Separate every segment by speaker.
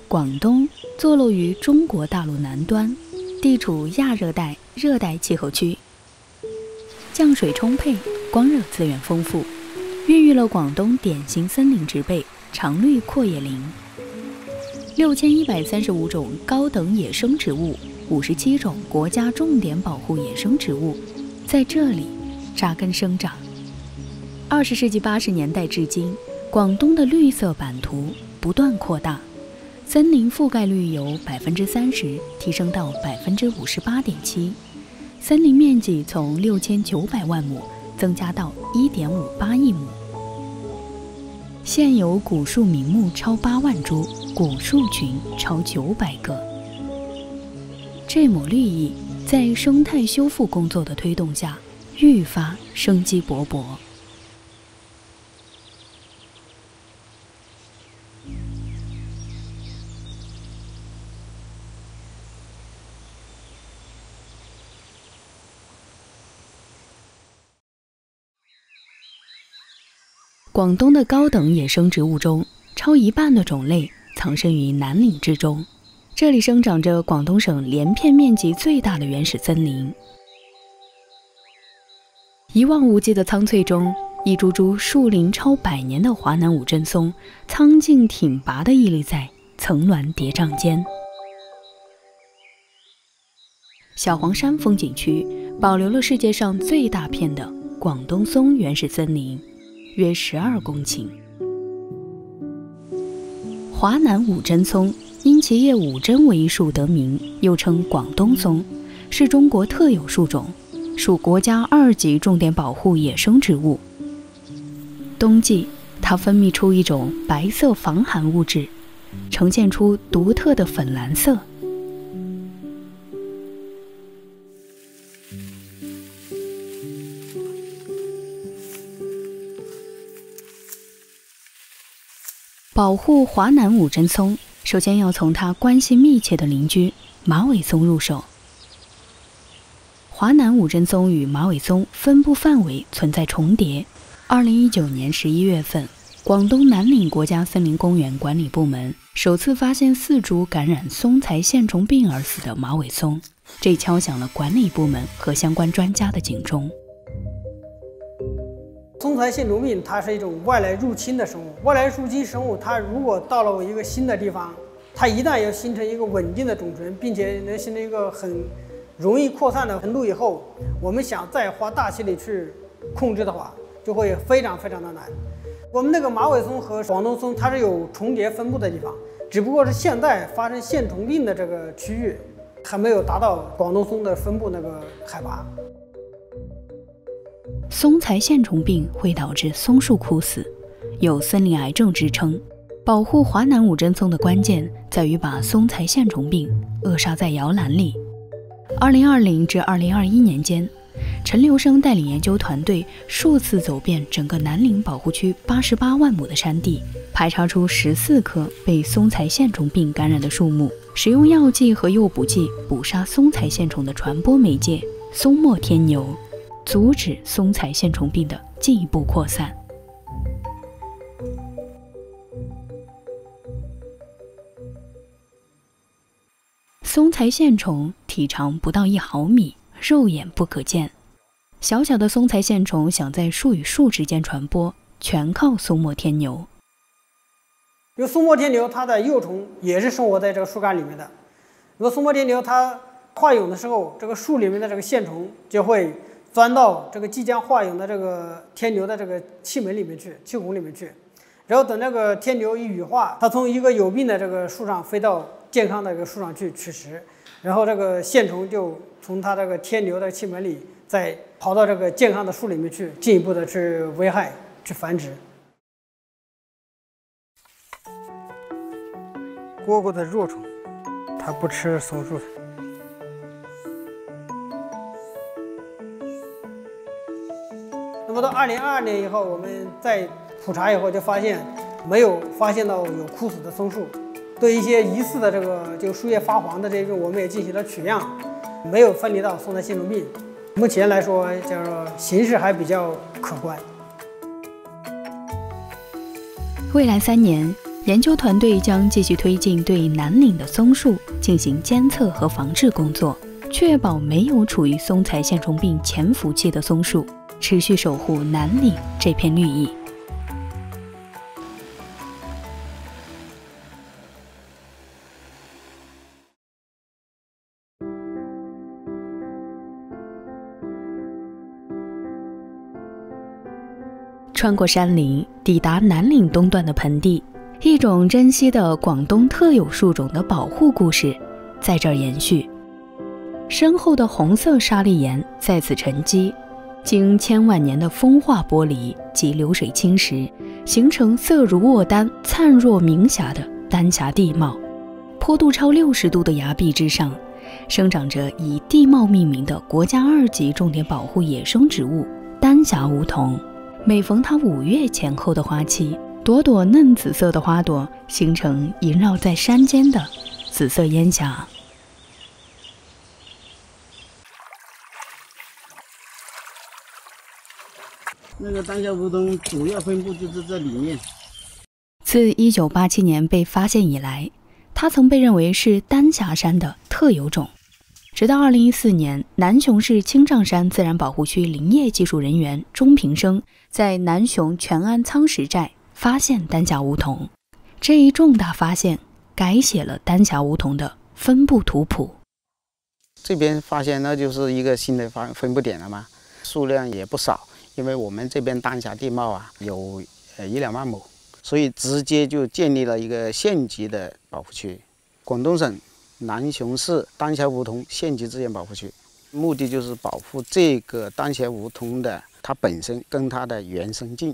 Speaker 1: 广东坐落于中国大陆南端，地处亚热带、热带气候区，降水充沛，光热资源丰富，孕育了广东典型森林植被常绿阔叶林，6135种高等野生植物，57种国家重点保护野生植物在这里扎根生长。20世纪80年代至今，广东的绿色版图不断扩大，森林覆盖率由30%提升到58.7%，森林面积从6900万亩增加到1.58亿亩。现有古树名木超8万株，古树群超900个。这抹绿意在生态修复工作的推动下，愈发生机勃勃。广东的高等野生植物中，超一半的种类藏身于南岭之中。这里生长着广东省连片面积最大的原始森林。一望无际的苍翠中，一株株树龄超100年的华南五针松苍劲挺拔地屹立在层峦叠嶂间。小黄山风景区保留了世界上最大片的广东松原始森林，约12公顷。华南五针松因其叶五针为一树得名，又称广东松，是中国特有树种，属国家2级重点保护野生植物。冬季，它分泌出一种白色防寒物质，呈现出独特的粉蓝色。保护华南五针松，首先要从它关系密切的邻居马尾松入手。华南五针松与马尾松分布范围存在重叠。2019年11月份，广东南岭国家森林公园管理部门首次发现4株感染松材线虫病而死的马尾松，这敲响了管理部门和相关专家的警钟。
Speaker 2: 松材线虫病它是一种外来入侵的生物，外来入侵生物它如果到了一个新的地方，它一旦要形成一个稳定的种群，并且能形成一个很容易扩散的程度以后，我们想再花大气力去控制的话，就会非常的难。我们那个马尾松和广东松它是有重叠分布的地方，只不过是现在发生线虫病的这个区域还没有达到广东松的分布那个海拔。
Speaker 1: 松材线虫病会导致松树枯死，有森林癌症之称。保护华南五针松的关键在于把松材线虫病扼杀在摇篮里。2020至2021年间，陈留生带领研究团队数次走遍整个南岭保护区88万亩的山地，排查出14棵被松材线虫病感染的树木，使用药剂和诱捕剂捕杀松材线虫的传播媒介松末天牛，阻止松材线虫病的进一步扩散。松材线虫体长不到1毫米，肉眼不可见。小小的松材线虫想在树与树之间传播，全靠松末天牛。
Speaker 2: 因为松末天牛它的幼虫也是生活在这个树干里面的。如果松末天牛它化蛹的时候，这个树里面的这个线虫就会钻到这个即将化蛹的这个天牛的这个气门里面去，气孔里面去。然后等那个天牛一羽化，它从一个有病的这个树上飞到健康的这个树上去取食，然后这个线虫就从它这个天牛的气门里再跑到这个健康的树里面去，进一步的去危害、去繁殖。蝈蝈的弱虫，它不吃松树的。那么到2022年以后，我们在普查以后就发现没有发现到有枯死的松树。对一些疑似的这个就树叶发黄的这种，我们也进行了取样，没有分离到松材线虫病。目前来说，叫做形势还比较可观。
Speaker 1: 未来3年， 研究团队将继续推进对南岭的松树进行监测和防治工作，确保没有处于松材线虫病潜伏期的松树，持续守护南岭这片绿意。穿过山林，抵达南岭东段的盆地，一种珍稀的广东特有树种的保护故事在这儿延续。深厚的红色砂砾岩在此沉积，经千万年的风化剥离及流水侵蚀，形成色如卧丹、灿若明霞的丹霞地貌。坡度超60度的崖壁之上，生长着以地貌命名的国家2级重点保护野生植物丹霞梧桐。每逢它5月前后的花期，朵朵嫩紫色的花朵形成萦绕在山间的紫色烟霞。
Speaker 3: 那个丹霞梧桐主要分布就是这里面。
Speaker 1: 自1987年被发现以来，它曾被认为是丹霞山的特有种。直到2014年，南雄市青藏山自然保护区林业技术人员钟平生在南雄全安仓石寨发现丹霞梧桐。这一重大发现改写了丹霞梧桐的分布图谱。
Speaker 3: 这边发现那就是一个新的分布点了嘛，数量也不少，因为我们这边丹霞地貌啊有1-2万亩，所以直接就建立了一个县级的保护区，广东省南雄市丹霞梧桐县级自然保护区，目的就是保护这个丹霞梧桐的它本身跟它的原生境。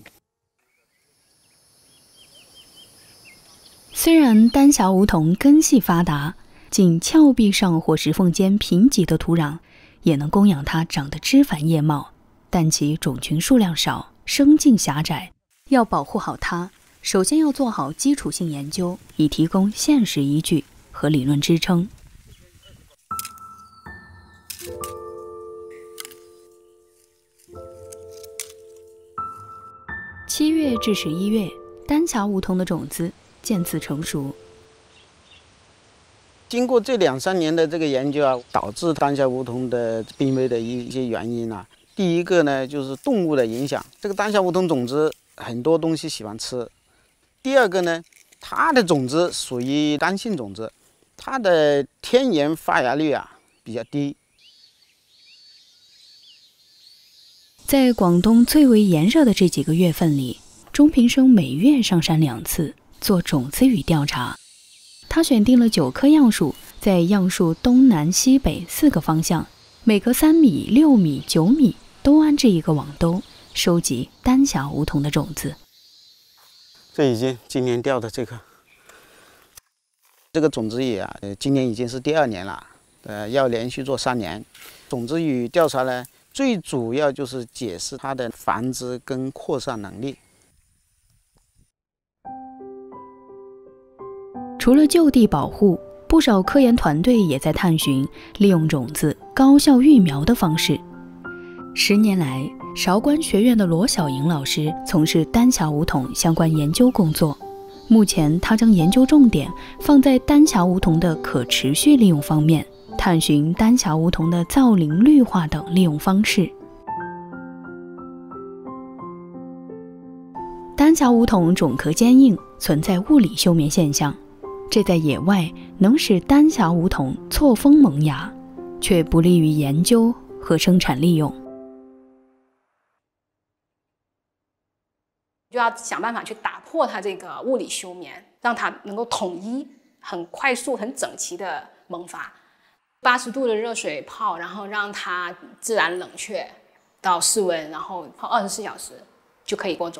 Speaker 1: 虽然丹霞梧桐根系发达，仅峭壁上或石缝间贫瘠的土壤也能供养它长得枝繁叶茂，但其种群数量少，生境狭窄。要保护好它，首先要做好基础性研究，以提供现实依据和理论支撑。7月至11月，丹霞梧桐的种子渐次成熟。
Speaker 3: 经过这2-3年的这个研究啊，导致丹霞梧桐的濒危的一些原因啊，第一个呢就是动物的影响，这个丹霞梧桐种子很多东西喜欢吃。第二个呢，它的种子属于单性种子，它的天然发芽率啊比较低。
Speaker 1: 在广东最为炎热的这几个月份里，钟平生每月上山2次做种子雨调查。他选定了9棵杨树，在杨树东南西北4个方向，每隔3米、6米、9米都安置一个网兜，收集丹霞梧桐的种子。
Speaker 3: 这已经今年掉的这个种子雨啊，今年已经是第2年了，要连续做3年。种子雨调查呢，最主要就是解释它的繁殖跟扩散能力。
Speaker 1: 除了就地保护，不少科研团队也在探寻利用种子高效育苗的方式。10年来，韶关学院的罗小莹老师从事丹霞梧桐相关研究工作。目前，他将研究重点放在丹霞梧桐的可持续利用方面，探寻丹霞梧桐的造林绿化等利用方式。丹霞梧桐种壳坚硬，存在物理休眠现象，这在野外能使丹霞梧桐错峰萌芽，却不利于研究和生产利用。
Speaker 4: 就要想办法去打破它这个物理休眠，让它能够统一、很快速、很整齐的萌发。80度的热水泡，然后让它自然冷却到室温，然后泡24小时就可以播种。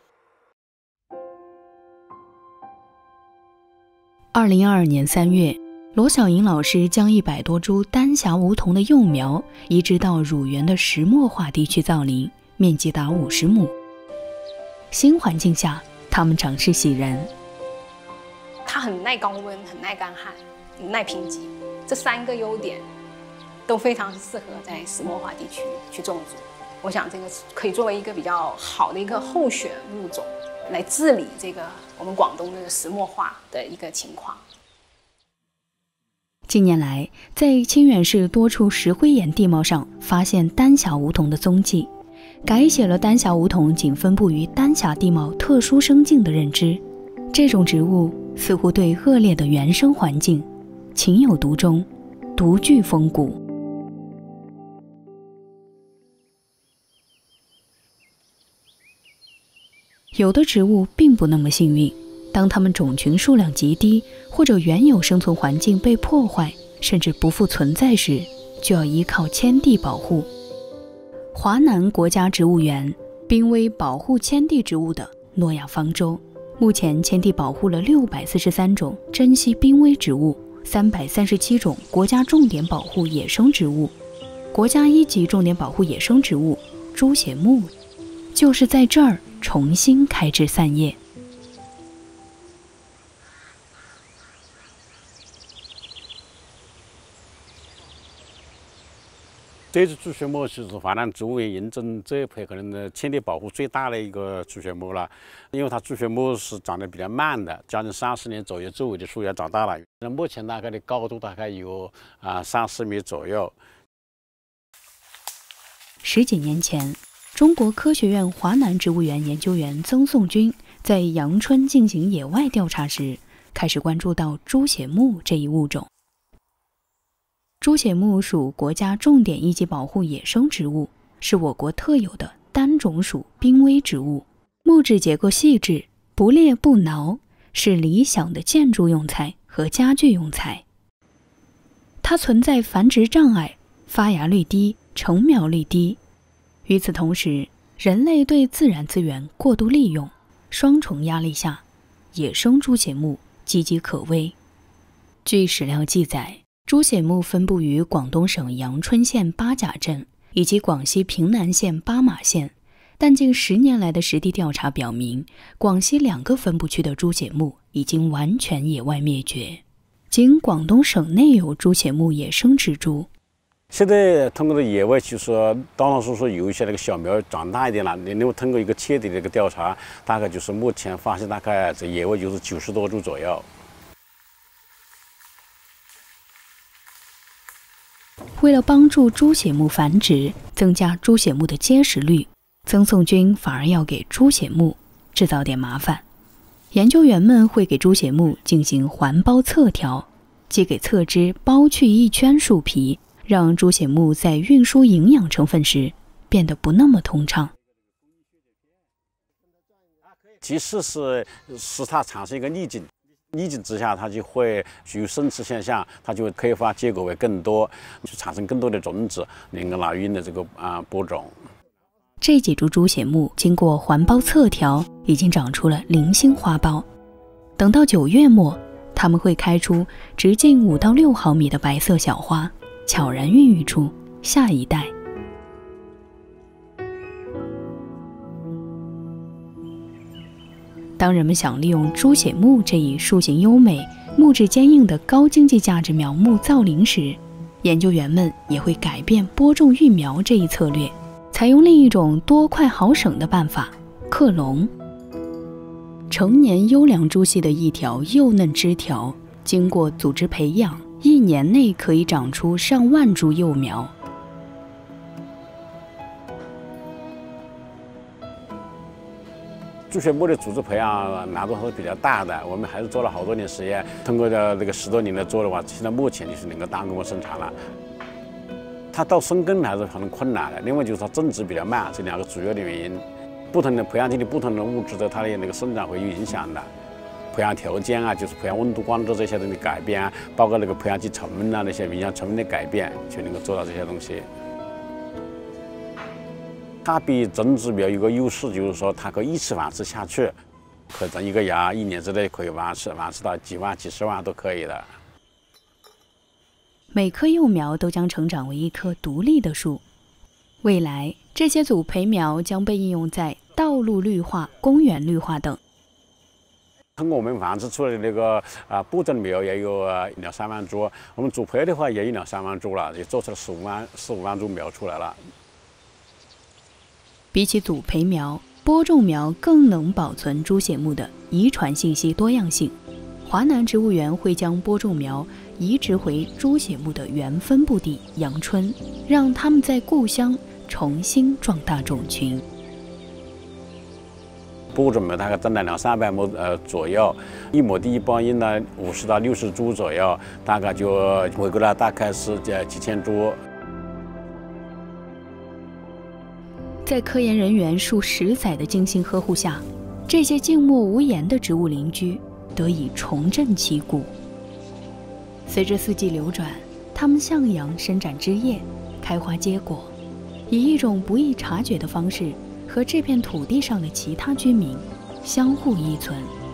Speaker 1: 2022年3月，罗小莹老师将100多株丹霞梧桐的幼苗移植到乳源的石墨化地区造林，面积达50亩。新环境下，它们长势喜人。
Speaker 4: 它很耐高温，很耐干旱，很耐贫瘠，这3个优点都非常适合在石墨化地区去种植。我想这个可以作为一个比较好的一个候选物种来治理这个我们广东的石墨化的一个情况。
Speaker 1: 近年来，在清远市多处石灰岩地貌上发现丹霞梧桐的踪迹，改写了丹霞梧桐仅分布于丹霞地貌特殊生境的认知。这种植物似乎对恶劣的原生环境情有独钟，独具风骨。有的植物并不那么幸运，当它们种群数量极低，或者原有生存环境被破坏，甚至不复存在时，就要依靠迁地保护。华南国家植物园濒危保护迁地植物的诺亚方舟，目前迁地保护了643种珍稀濒危植物，337种国家重点保护野生植物。国家1级重点保护野生植物猪血木，就是在这儿重新开枝散叶。
Speaker 5: 这只猪血木就是华南植物园认证这一批可能迁地保护最大的一个猪血木了，因为它猪血木是长得比较慢的，将近30年左右，周围的树也长大了。目前大概的高度大概有30米左右。
Speaker 1: 10几年前，中国科学院华南植物园研究员曾颂军在阳春进行野外调查时，开始关注到猪血木这一物种。猪血木属国家重点1级保护野生植物，是我国特有的单种属濒危植物。木质结构细致，不裂不挠，是理想的建筑用材和家具用材。它存在繁殖障碍，发芽率低，成苗率低。与此同时，人类对自然资源过度利用，双重压力下，野生猪血木岌岌可危。据史料记载，猪血木分布于广东省阳春县八甲镇以及广西平南县巴马县，但近10年来的实地调查表明，广西2个分布区的猪血木已经完全野外灭绝，仅广东省内有猪血木野生植株。
Speaker 5: 现在通过的野外，就是说，当然说有一些那个小苗长大一点了，你通过一个彻底的一个调查，大概就是目前发现大概这野外就是90多株左右。
Speaker 1: 为了帮助猪血木繁殖，增加猪血木的结实率，曾颂军反而要给猪血木制造点麻烦。研究员们会给猪血木进行环包侧条，即给侧枝剥去一圈树皮，让猪血木在运输营养成分时变得不那么通畅。
Speaker 5: 即使是使它产生一个逆境之下，它就会具有生殖现象，它就会开花结果会更多，就产生更多的种子，能够来源的这个播种。
Speaker 1: 这几株猪血木经过环包侧条，已经长出了零星花苞。等到9月末，它们会开出直径5到6毫米的白色小花，悄然孕育出下一代。当人们想利用猪血木这一树形优美、木质坚硬的高经济价值苗木造林时，研究员们也会改变播种育苗这一策略，采用另一种多快好省的办法——克隆。成年优良猪系的一条幼嫩枝条，经过组织培养，1年内可以长出上万株幼苗。
Speaker 5: 猪血木的组织培养难度还是比较大的，我们还是做了好多年实验，通过这个10多年的做的话，现在目前就是能够单规模生产了。它到生根还是很困难的，另外就是它种植比较慢，这2个主要的原因。不同的培养基地、不同的物质对它的那个生长会有影响的。培养条件啊，就是培养温度、光照这些东西改变啊，包括那个培养基成分啊，那些营养成分的改变，就能够做到这些东西。它比种植苗有个优势，就是说它可以一次繁殖下去，可能一个芽1年之内可以繁殖到几万、几十万都可以的。
Speaker 1: 每棵幼苗都将成长为一棵独立的树。未来，这些组培苗将被应用在道路绿化、公园绿化等。
Speaker 5: 通过我们繁殖出来的那个播种苗也有2、3万株，我们组培的话也有2、3万株了，也做出了4、5万株苗出来了。
Speaker 1: 比起组培苗， 播种苗更能保存猪血木的遗传信息多样性。华南植物园会将播种苗移植回猪血木的原分布地阳春，让它们在故乡重新壮大种群。
Speaker 5: 播种苗大概占了200-300亩左右，1亩地一般应呢50到60株左右，大概就回归了大概是几千株。
Speaker 1: 在科研人员数10载的精心呵护下，这些静默无言的植物邻居得以重振旗鼓。随着四季流转，它们向阳伸展枝叶，开花结果，以一种不易察觉的方式和这片土地上的其他居民相互依存。